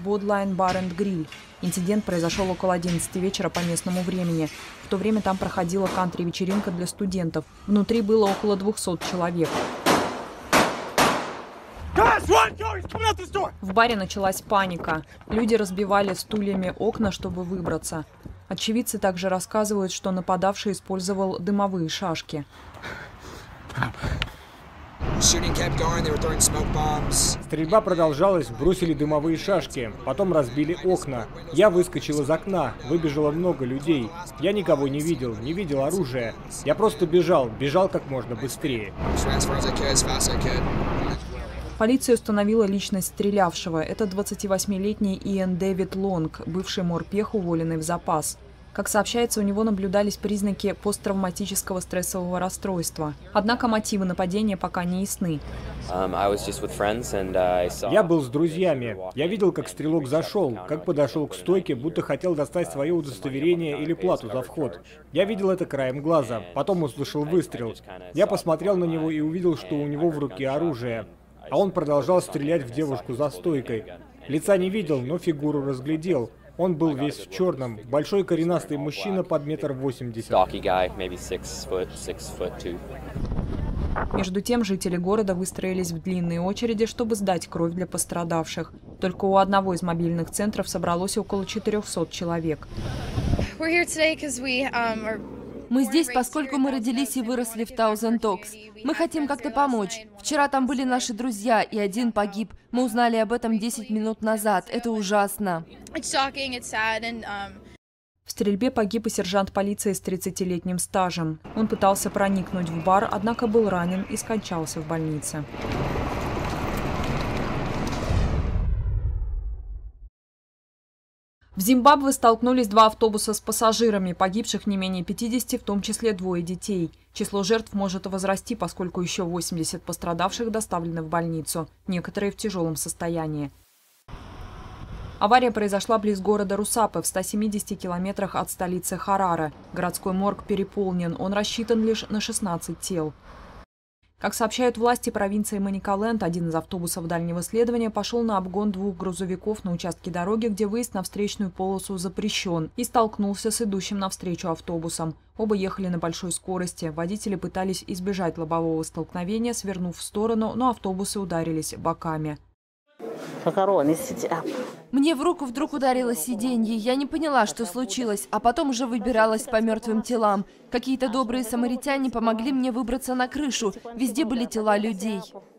Bodline Bar and Grill. Инцидент произошел около 11 вечера по местному времени. В то время там проходила кантри-вечеринка для студентов. Внутри было около 200 человек. В баре началась паника. Люди разбивали стульями окна, чтобы выбраться. Очевидцы также рассказывают, что нападавший использовал дымовые шашки. Стрельба продолжалась, бросили дымовые шашки, потом разбили окна. Я выскочил из окна, выбежало много людей. Я никого не видел оружия. Я просто бежал как можно быстрее. Полиция установила личность стрелявшего. Это 28-летний Иэн Дэвид Лонг, бывший морпех, уволенный в запас. Как сообщается, у него наблюдались признаки посттравматического стрессового расстройства. Однако мотивы нападения пока не ясны. Я был с друзьями. Я видел, как стрелок зашел, как подошел к стойке, будто хотел достать свое удостоверение или плату за вход. Я видел это краем глаза. Потом услышал выстрел. Я посмотрел на него и увидел, что у него в руке оружие. А он продолжал стрелять в девушку за стойкой. Лица не видел, но фигуру разглядел. Он был весь в черном. Большой коренастый мужчина под 1,80 м. Между тем, жители города выстроились в длинные очереди, чтобы сдать кровь для пострадавших. Только у одного из мобильных центров собралось около 400 человек. Мы здесь, поскольку мы родились и выросли в Thousand Oaks. Мы хотим как-то помочь. Вчера там были наши друзья, и один погиб. Мы узнали об этом 10 минут назад. Это ужасно. В стрельбе погиб и сержант полиции с 30-летним стажем. Он пытался проникнуть в бар, однако был ранен и скончался в больнице. В Зимбабве столкнулись два автобуса с пассажирами, погибших не менее 50, в том числе 2 детей. Число жертв может возрасти, поскольку еще 80 пострадавших доставлены в больницу, некоторые в тяжелом состоянии. Авария произошла близ города Русапе, в 170 километрах от столицы Хараре. Городской морг переполнен, он рассчитан лишь на 16 тел. Как сообщают власти провинции Маникаленд, один из автобусов дальнего следования пошел на обгон 2 грузовиков на участке дороги, где выезд на встречную полосу запрещен, и столкнулся с идущим навстречу автобусом. Оба ехали на большой скорости. Водители пытались избежать лобового столкновения, свернув в сторону, но автобусы ударились боками. Мне в руку вдруг ударило сиденье. Я не поняла, что случилось, а потом уже выбиралась по мертвым телам. Какие-то добрые самаритяне помогли мне выбраться на крышу. Везде были тела людей.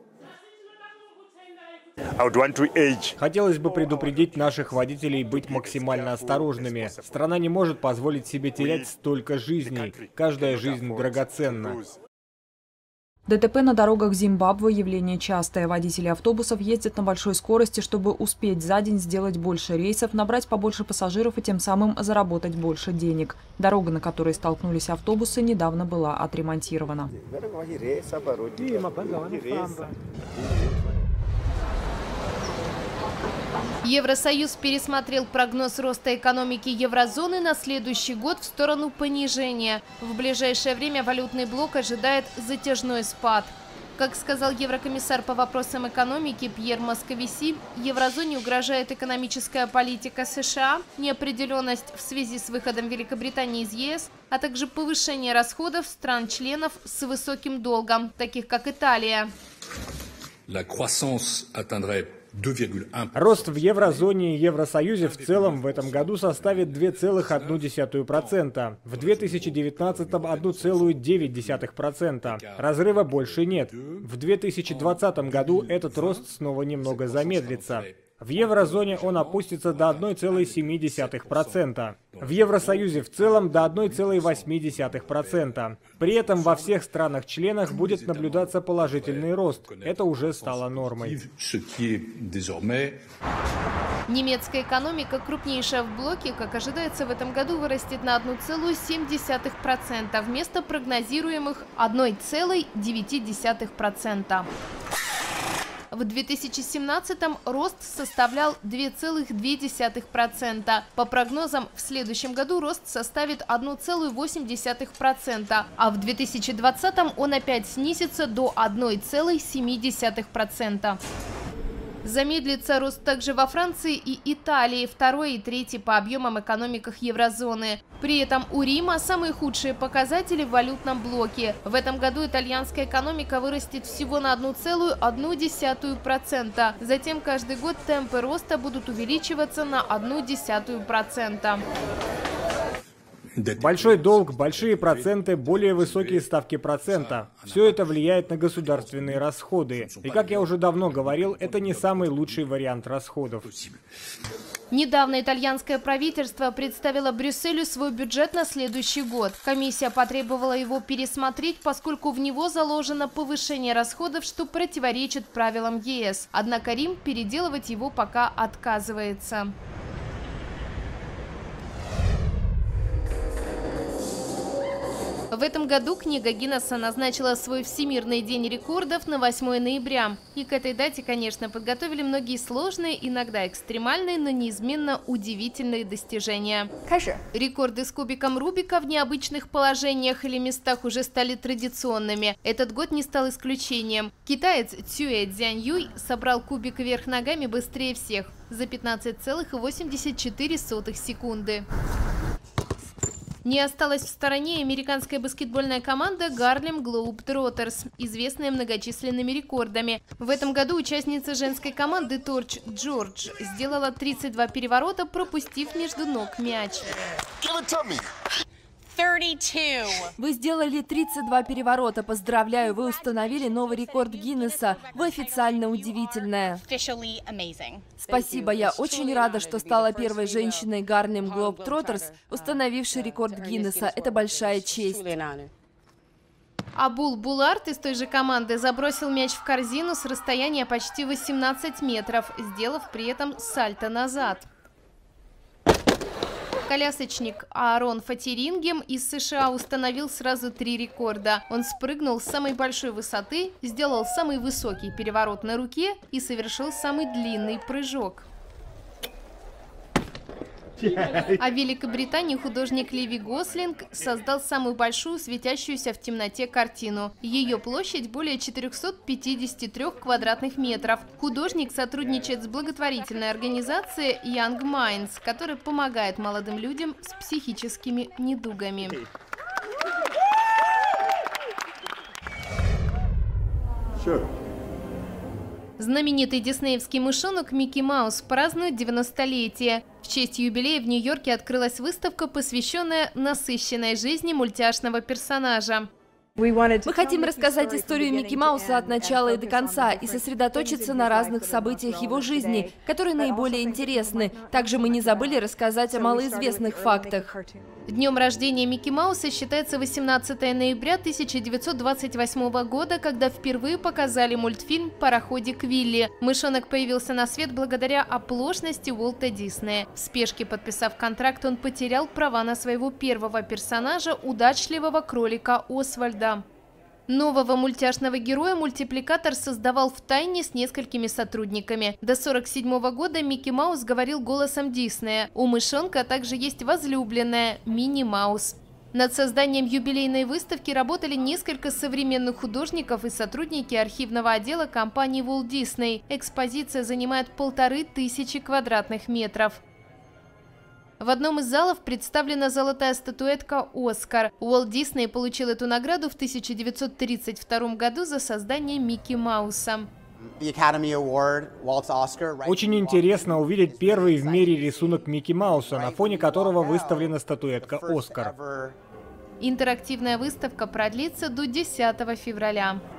Хотелось бы предупредить наших водителей быть максимально осторожными. Страна не может позволить себе терять столько жизней. Каждая жизнь драгоценна. ДТП на дорогах Зимбабве – явление частое. Водители автобусов ездят на большой скорости, чтобы успеть за день сделать больше рейсов, набрать побольше пассажиров и тем самым заработать больше денег. Дорога, на которой столкнулись автобусы, недавно была отремонтирована. Евросоюз пересмотрел прогноз роста экономики еврозоны на следующий год в сторону понижения. В ближайшее время валютный блок ожидает затяжной спад. Как сказал еврокомиссар по вопросам экономики Пьер Московиси, еврозоне угрожает экономическая политика США, неопределенность в связи с выходом Великобритании из ЕС, а также повышение расходов стран-членов с высоким долгом, таких как Италия. Рост в еврозоне и Евросоюзе в целом в этом году составит 2,1%. В 2019-м 1,9%. Разрыва больше нет. В 2020 году этот рост снова немного замедлится. В еврозоне он опустится до 1,7%. В Евросоюзе в целом до 1,8%. При этом во всех странах-членах будет наблюдаться положительный рост. Это уже стало нормой. Немецкая экономика, крупнейшая в блоке, как ожидается, в этом году вырастет на 1,7% вместо прогнозируемых 1,9%. В 2017-м рост составлял 2,2%. По прогнозам, в следующем году рост составит 1,8%, а в 2020-м он опять снизится до 1,7%. Замедлится рост также во Франции и Италии, второй и третий по объемам экономиках еврозоны. При этом у Рима самые худшие показатели в валютном блоке. В этом году итальянская экономика вырастет всего на 1,1%. Затем каждый год темпы роста будут увеличиваться на 0,1%. Большой долг, большие проценты, более высокие ставки процента. Все это влияет на государственные расходы. И, как я уже давно говорил, это не самый лучший вариант расходов. Недавно итальянское правительство представило Брюсселю свой бюджет на следующий год. Комиссия потребовала его пересмотреть, поскольку в него заложено повышение расходов, что противоречит правилам ЕС. Однако Рим переделывать его пока отказывается. В этом году книга Гиннесса назначила свой Всемирный день рекордов на 8 ноября. И к этой дате, конечно, подготовили многие сложные, иногда экстремальные, но неизменно удивительные достижения. Рекорды с кубиком Рубика в необычных положениях или местах уже стали традиционными. Этот год не стал исключением. Китаец Цюэ Цзяньюй собрал кубик вверх ногами быстрее всех за 15,84 секунды. Не осталась в стороне американская баскетбольная команда Harlem Globetrotters, известная многочисленными рекордами. В этом году участница женской команды Торч Джордж сделала 32 переворота, пропустив между ног мяч. 32. Вы сделали 32 переворота. Поздравляю, вы установили новый рекорд Гиннесса. Вы официально удивительная. Спасибо, я очень рада, что стала первой женщиной Harlem Globetrotters, установившей рекорд Гиннесса. Это большая честь. Абул Булард из той же команды забросил мяч в корзину с расстояния почти 18 метров, сделав при этом сальто назад. Колясочник Аарон Фатерингем из США установил сразу 3 рекорда. Он спрыгнул с самой большой высоты, сделал самый высокий переворот на руке и совершил самый длинный прыжок. А в Великобритании художник Леви Гослинг создал самую большую светящуюся в темноте картину. Ее площадь более 453 квадратных метров. Художник сотрудничает с благотворительной организацией Young Minds, которая помогает молодым людям с психическими недугами. Знаменитый диснеевский мышонок Микки Маус празднует 90-летие. В честь юбилея в Нью-Йорке открылась выставка, посвященная насыщенной жизни мультяшного персонажа. Мы хотим рассказать историю Микки Мауса от начала и до конца и сосредоточиться на разных событиях его жизни, которые наиболее интересны. Также мы не забыли рассказать о малоизвестных фактах. Днем рождения Микки Мауса считается 18 ноября 1928 года, когда впервые показали мультфильм «Пароходик Вилли». Мышонок появился на свет благодаря оплошности Уолта Диснея. В спешке подписав контракт, он потерял права на своего первого персонажа, удачливого кролика Освальда. Нового мультяшного героя мультипликатор создавал втайне с несколькими сотрудниками. До 1947 года Микки Маус говорил голосом Диснея. У мышонка также есть возлюбленная Минни Маус. Над созданием юбилейной выставки работали несколько современных художников и сотрудники архивного отдела компании Walt Disney. Экспозиция занимает 1500 квадратных метров. В одном из залов представлена золотая статуэтка «Оскар». Уолт Дисней получил эту награду в 1932 году за создание Микки Мауса. Очень интересно увидеть первый в мире рисунок Микки Мауса, на фоне которого выставлена статуэтка «Оскар». Интерактивная выставка продлится до 10 февраля.